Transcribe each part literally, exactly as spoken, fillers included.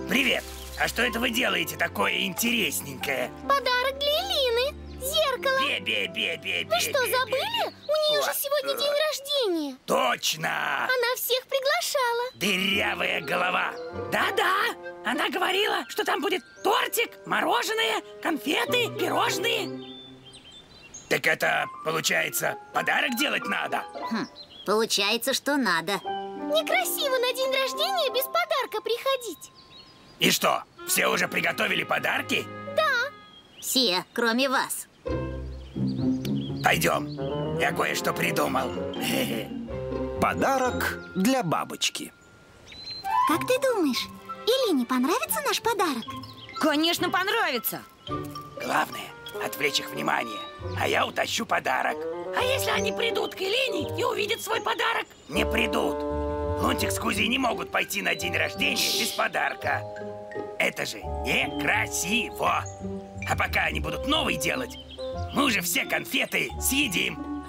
Привет! А что это вы делаете такое интересненькое? Подарок для Элины. Зеркало. Бе, бе, бе, бе, Вы бе, что, бе, забыли? бе, бе. У нее О, же сегодня э. день рождения. Точно! Она всех приглашала. Дырявая голова. Да-да, она говорила, что там будет тортик, мороженое, конфеты, пирожные. Так это, получается, подарок делать надо? Хм, получается, что надо. Некрасиво на день рождения без подарка приходить. И что, все уже приготовили подарки? Все, кроме вас. Пойдем, я кое-что придумал. Подарок для бабочки. Как ты думаешь, Элине понравится наш подарок? Конечно, понравится. Главное, отвлечь их внимание, а я утащу подарок. А если они придут к Елене и увидят свой подарок? Не придут. Лунтик с Кузей не могут пойти на день рождения без подарка. Это же некрасиво. А пока они будут новый делать, мы уже все конфеты съедим.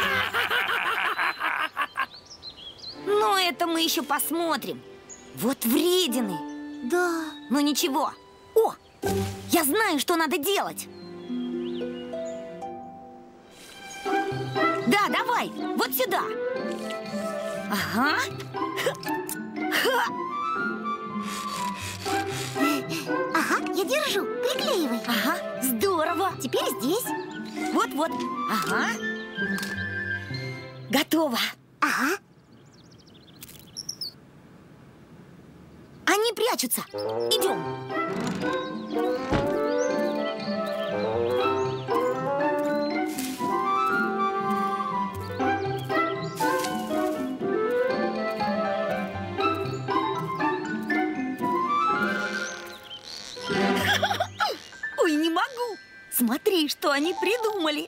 Ну, это мы еще посмотрим. Вот вредины. Да. Ну ничего. О, я знаю, что надо делать. Да, давай, вот сюда. Ага. Ха. Ага, я держу. Приклеивай. Ага, здорово. Теперь здесь. Вот-вот. Ага. Готово. Ага. Они прячутся. Идем. Ой, не могу. Смотри, что они придумали.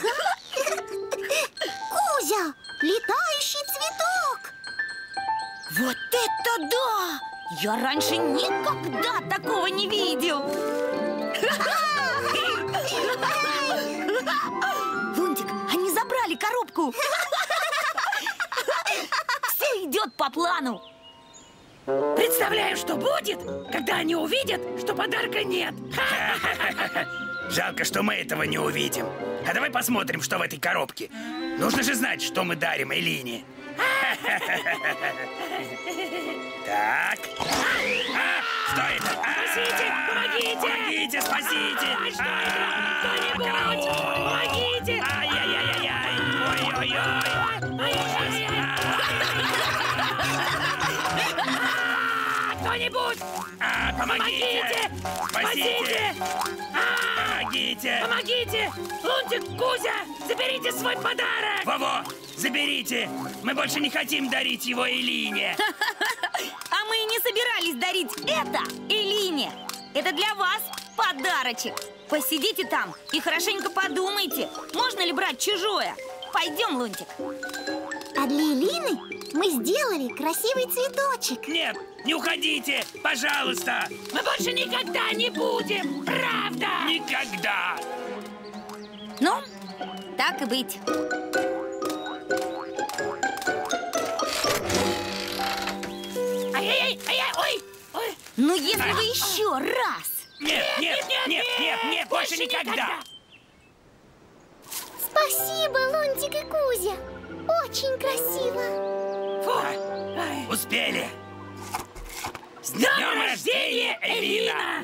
Кузя, летающий цветок. Вот это да! Я раньше никогда такого не видел. Лунтик, они забрали коробку. Все идет по плану. Представляю, что будет, когда они увидят, что подарка нет. Жалко, что мы этого не увидим. А давай посмотрим, что в этой коробке. Нужно же знать, что мы дарим Элине. Так. А, что это? Спасите, помогите! Помогите, спасите! А, что это? Кто-нибудь, помогите! Ай-яй-яй-яй! Ой-ой-ой! Кто-нибудь! А, помогите! Спасите! Помогите! Помогите! Лунтик, Кузя, заберите свой подарок! Во-во! Заберите! Мы больше не хотим дарить его Элине! А мы и не собирались дарить это Элине! Это для вас подарочек! Посидите там и хорошенько подумайте, можно ли брать чужое. Пойдем, Лунтик. А для Элины мы сделали красивый цветочек. Нет, не уходите! Пожалуйста! Мы больше никогда не будем, правда? Никогда! Ну, так и быть. Ай-яй-яй, ай-яй, ой, ой. Ну, если вы еще раз. Нет, нет, нет, нет, нет, нет, больше никогда! Спасибо, Лунтик и Кузя. Очень красиво. Фу. Ай. Успели! С днем рождения, Элина!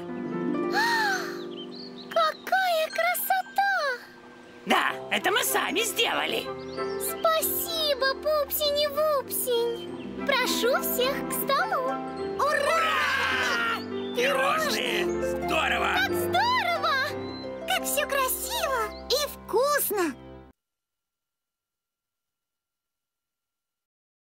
Какая красота! Да, это мы сами сделали. Спасибо, Пупсень-Вупсень. Прошу всех к столу. Ура! Пирожные! Здорово! Как здорово! Как все красиво и вкусно!